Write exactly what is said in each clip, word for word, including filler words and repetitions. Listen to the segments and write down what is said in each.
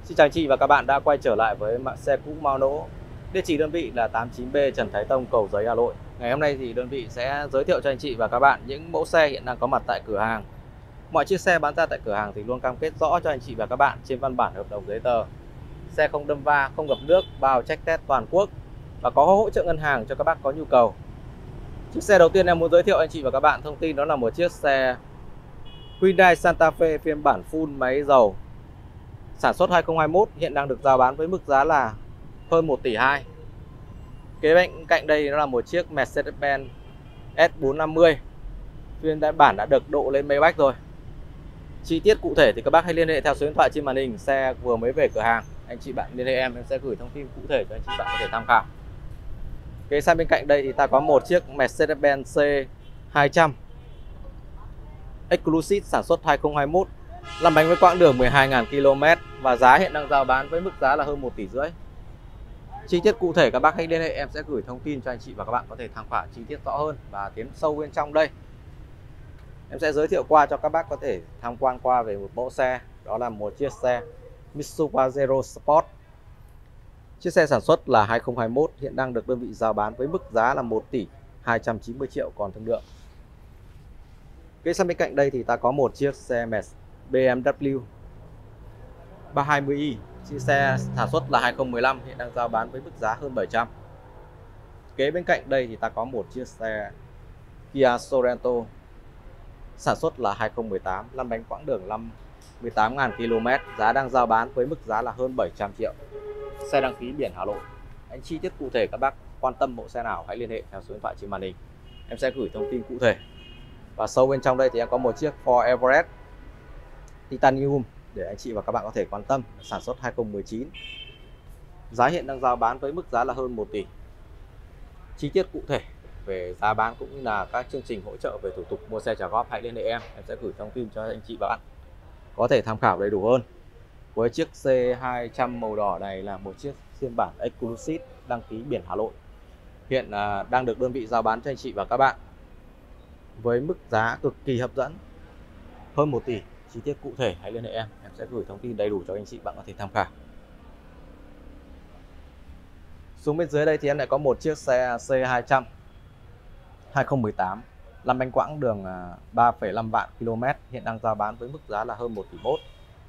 Xin chào anh chị và các bạn đã quay trở lại với mã xe cũ Mao Nỗ. Địa chỉ đơn vị là tám mươi chín B Trần Thái Tông, Cầu Giấy, Hà Nội. Ngày hôm nay thì đơn vị sẽ giới thiệu cho anh chị và các bạn những mẫu xe hiện đang có mặt tại cửa hàng. Mọi chiếc xe bán ra tại cửa hàng thì luôn cam kết rõ cho anh chị và các bạn trên văn bản hợp đồng giấy tờ. Xe không đâm va, không ngập nước, bao check test toàn quốc và có hỗ trợ ngân hàng cho các bác có nhu cầu. Chiếc xe đầu tiên em muốn giới thiệu anh chị và các bạn thông tin đó là một chiếc xe Hyundai Santa Fe phiên bản full máy dầu, sản xuất hai không hai mốt, hiện đang được rao bán với mức giá là hơn một tỷ hai. Kế bên cạnh đây nó là một chiếc Mercedes-Benz S bốn trăm năm mươi, phiên bản đã được độ lên Maybach rồi. Chi tiết cụ thể thì các bác hãy liên hệ theo số điện thoại trên màn hình. Xe vừa mới về cửa hàng, anh chị bạn liên hệ em, em sẽ gửi thông tin cụ thể cho anh chị bạn có thể tham khảo. Kế sang bên cạnh đây thì ta có một chiếc Mercedes-Benz C hai trăm Exclusive, sản xuất hai không hai mốt, lăn bánh với quãng đường mười hai nghìn ki lô mét và giá hiện đang rao bán với mức giá là hơn một tỷ rưỡi. Chi tiết cụ thể các bác hãy liên hệ, em sẽ gửi thông tin cho anh chị và các bạn có thể tham khảo chi tiết rõ hơn. Và tiến sâu bên trong đây, em sẽ giới thiệu qua cho các bác có thể tham quan qua về một mẫu xe, đó là một chiếc xe Mitsubishi Pajero Sport. Chiếc xe sản xuất là hai không hai mốt, hiện đang được đơn vị rao bán với mức giá là một tỷ hai trăm chín mươi triệu còn thương lượng. Kế sang bên cạnh đây thì ta có một chiếc xe B M W ba hai mươi i. Chiếc xe sản xuất là hai không một lăm, hiện đang rao bán với mức giá hơn bảy trăm. Kế bên cạnh đây thì ta có một chiếc xe Kia Sorento, sản xuất là hai không một tám, lăn bánh quãng đường mười tám nghìn ki lô mét, giá đang rao bán với mức giá là hơn bảy trăm triệu. Xe đăng ký biển Hà Nội. Anh chi tiết cụ thể các bác quan tâm mẫu xe nào hãy liên hệ theo số điện thoại trên màn hình, em sẽ gửi thông tin cụ thể. Và sâu bên trong đây thì em có một chiếc Ford Everest Titanium để anh chị và các bạn có thể quan tâm, sản xuất hai không một chín. Giá hiện đang rao bán với mức giá là hơn một tỷ. Chi tiết cụ thể về giá bán cũng như là các chương trình hỗ trợ về thủ tục mua xe trả góp hãy liên hệ em, em sẽ gửi thông tin cho anh chị và bạn có thể tham khảo đầy đủ hơn. Với chiếc C hai trăm màu đỏ này là một chiếc phiên bản Exclusive đăng ký biển Hà Nội, hiện à, đang được đơn vị rao bán cho anh chị và các bạn với mức giá cực kỳ hấp dẫn, hơn một tỷ. Chi tiết cụ thể hãy liên hệ em, em sẽ gửi thông tin đầy đủ cho anh chị bạn có thể tham khảo. Xuống bên dưới đây thì em lại có một chiếc xe C hai trăm hai không một tám, lăn bánh quãng đường ba phẩy năm vạn ki lô mét, hiện đang rao bán với mức giá là hơn một tỷ mốt.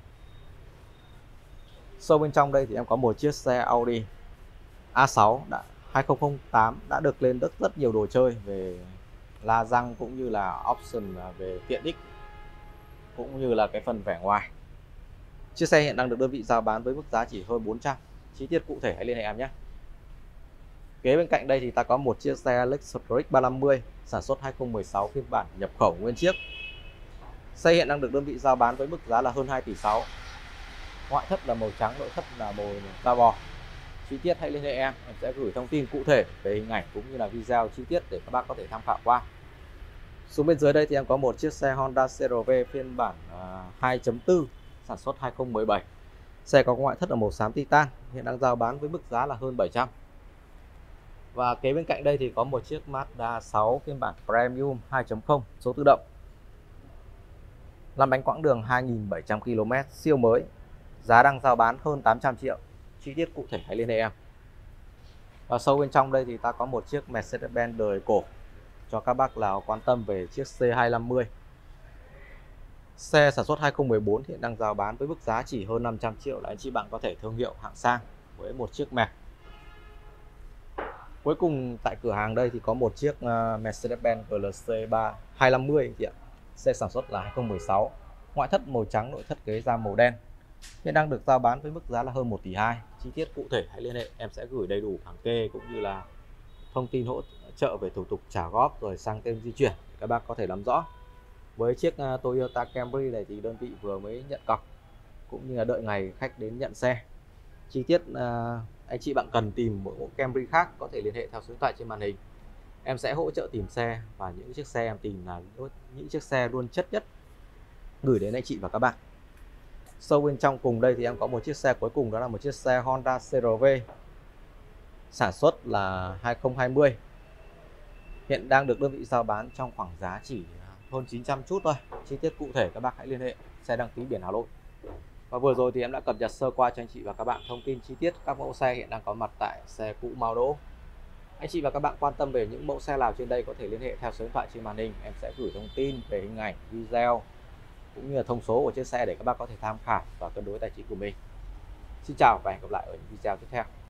Sâu bên trong đây thì em có một chiếc xe Audi A sáu đã hai không không tám, đã được lên rất rất nhiều đồ chơi về la răng cũng như là option về tiện ích cũng như là cái phần vẻ ngoài. Chiếc xe hiện đang được đơn vị rao bán với mức giá chỉ hơn bốn trăm. Chi tiết cụ thể hãy liên hệ em nhé. Kế bên cạnh đây thì ta có một chiếc xe Lexus R X ba năm mươi, sản xuất hai không một sáu, phiên bản nhập khẩu nguyên chiếc. Xe hiện đang được đơn vị rao bán với mức giá là hơn hai tỷ sáu. Ngoại thất là màu trắng, nội thất là màu da bò. Chi tiết hãy liên hệ em, em sẽ gửi thông tin cụ thể về hình ảnh cũng như là video chi tiết để các bác có thể tham khảo qua. Xuống bên dưới đây thì em có một chiếc xe Honda C R V phiên bản hai chấm bốn, sản xuất hai không một bảy. Xe có ngoại thất là màu xám titan, hiện đang rao bán với mức giá là hơn bảy trăm. Và kế bên cạnh đây thì có một chiếc Mazda sáu phiên bản Premium hai chấm không, số tự động, lăn bánh quãng đường hai nghìn bảy trăm ki lô mét, siêu mới, giá đang rao bán hơn tám trăm triệu. Chi tiết cụ thể hãy liên hệ em. Và sâu bên trong đây thì ta có một chiếc Mercedes-Benz đời cổ cho các bác nào quan tâm về chiếc C hai năm mươi. Xe sản xuất hai không một bốn, hiện đang rao bán với mức giá chỉ hơn năm trăm triệu là anh chị bạn có thể thương hiệu hạng sang với một chiếc Merc. Cuối cùng tại cửa hàng đây thì có một chiếc Mercedes-Benz G L C ba hai năm mươi chị ạ. Xe sản xuất là hai không một sáu, ngoại thất màu trắng, nội thất ghế da màu đen, hiện đang được rao bán với mức giá là hơn một tỷ hai. Chi tiết cụ thể hãy liên hệ, em sẽ gửi đầy đủ bảng kê cũng như là thông tin hỗ trợ về thủ tục trả góp rồi sang tên di chuyển các bác có thể nắm rõ. Với chiếc Toyota Camry này thì đơn vị vừa mới nhận cọc cũng như là đợi ngày khách đến nhận xe. Chi tiết anh chị bạn cần tìm một mẫu Camry khác có thể liên hệ theo số điện thoại trên màn hình, em sẽ hỗ trợ tìm xe và những chiếc xe em tìm là những chiếc xe luôn chất nhất gửi đến anh chị và các bạn. Sâu bên trong cùng đây thì em có một chiếc xe cuối cùng, đó là một chiếc xe Honda C R V, sản xuất là hai không hai không, hiện đang được đơn vị rao bán trong khoảng giá chỉ hơn chín trăm chút thôi. Chi tiết cụ thể các bác hãy liên hệ. Xe đăng ký biển Hà Nội. Và vừa rồi thì em đã cập nhật sơ qua cho anh chị và các bạn thông tin chi tiết các mẫu xe hiện đang có mặt tại xe cũ Mao Đỗ. Anh chị và các bạn quan tâm về những mẫu xe nào trên đây có thể liên hệ theo số điện thoại trên màn hình. Em sẽ gửi thông tin về hình ảnh, video cũng như là thông số của chiếc xe để các bác có thể tham khảo và cân đối tài chính của mình. Xin chào và hẹn gặp lại ở những video tiếp theo.